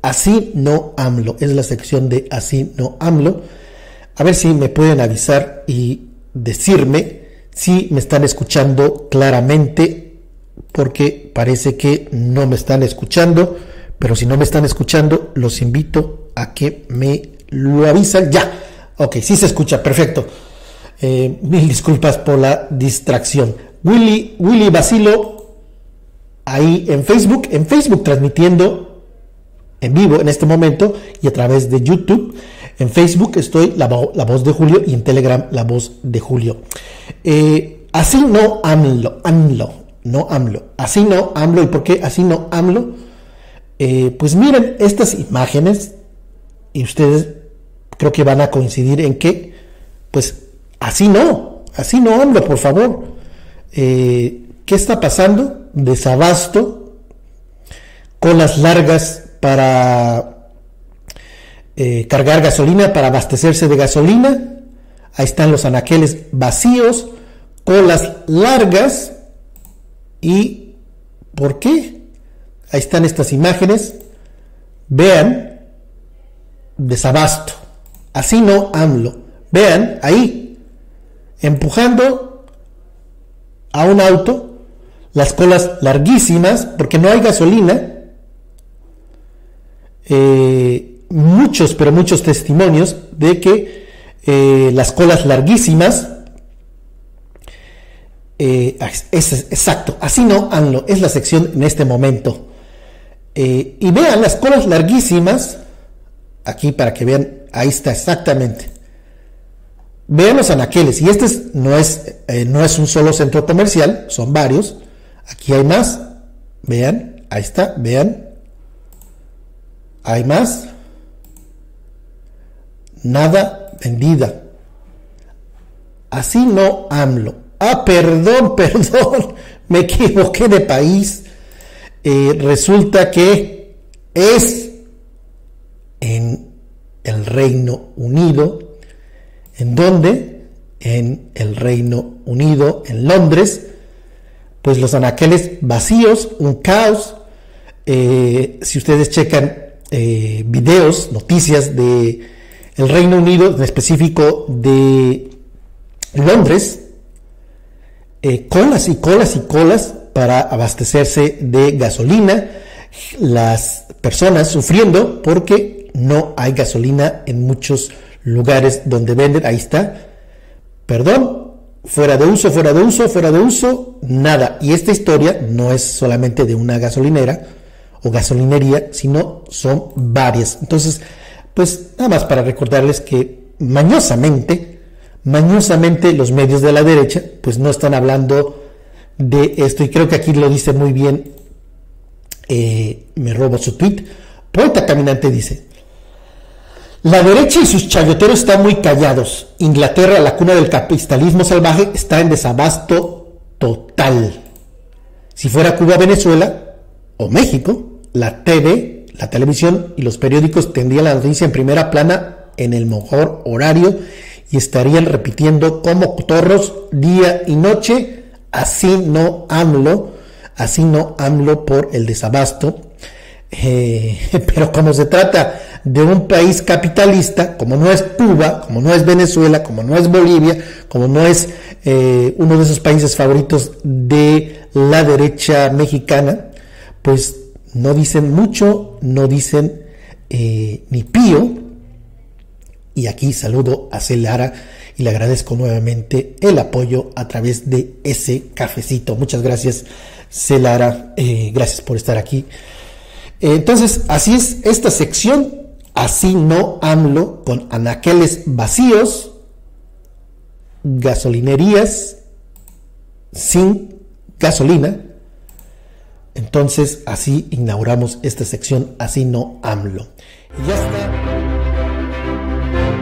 Así no AMLO, es la sección de Así no AMLO. A ver si me pueden avisar y decirme si me están escuchando claramente, porque parece que no me están escuchando, pero si no me están escuchando, los invito a que me lo avisan ya. Ok, sí se escucha, perfecto. Mil disculpas por la distracción. Willy Basilo, ahí en Facebook transmitiendo en vivo en este momento y a través de YouTube. En Facebook estoy la voz de Julio y en Telegram la voz de Julio. Así no AMLO, no AMLO, así no AMLO. ¿Y por qué así no AMLO? Pues miren estas imágenes y ustedes creo que van a coincidir en que pues así no AMLO, por favor. ¿Qué está pasando? Desabasto, colas largas para cargar gasolina, para abastecerse de gasolina. Ahí están los anaqueles vacíos, colas largas. ¿Y por qué? Ahí están estas imágenes. Vean, desabasto. Así no AMLO. Vean ahí, empujando a un auto, las colas larguísimas porque no hay gasolina. Muchos testimonios de que las colas larguísimas. Es exacto, así no AMLO, es la sección en este momento. Y vean las colas larguísimas aquí para que vean, ahí está exactamente. Vean los anaqueles, y este no es un solo centro comercial, son varios. Aquí hay más, vean, ahí está, vean. Hay más. Nada vendida. Así no AMLO. Perdón, me equivoqué de país. Resulta que es en el Reino Unido. ¿En dónde? En el Reino Unido, en Londres. Pues los anaqueles vacíos, un caos. Si ustedes checan videos, noticias de el Reino Unido, en específico de Londres, colas y colas para abastecerse de gasolina, las personas sufriendo porque no hay gasolina en muchos lugares donde venden. Ahí está, perdón, fuera de uso, nada. Y esta historia no es solamente de una gasolinera o gasolinería, sino son varias. Entonces, pues nada más para recordarles que mañosamente los medios de la derecha pues no están hablando de esto, y creo que aquí lo dice muy bien, me robo su tweet. Poeta Caminante dice: la derecha y sus chayoteros están muy callados. Inglaterra, la cuna del capitalismo salvaje, está en desabasto total. Si fuera Cuba, Venezuela o México, la televisión y los periódicos tendrían la noticia en primera plana en el mejor horario y estarían repitiendo como cotorros día y noche: así no AMLO por el desabasto. Pero como se trata de un país capitalista, como no es Cuba, como no es Venezuela, como no es Bolivia, como no es uno de esos países favoritos de la derecha mexicana, pues no dicen mucho, no dicen ni pío. Y aquí saludo a Celara y le agradezco nuevamente el apoyo a través de ese cafecito. Muchas gracias, Celara, gracias por estar aquí. Entonces, así es esta sección, así no AMLO, con anaqueles vacíos, gasolinerías sin gasolina. Entonces, así inauguramos esta sección, así no AMLO. Y ya está.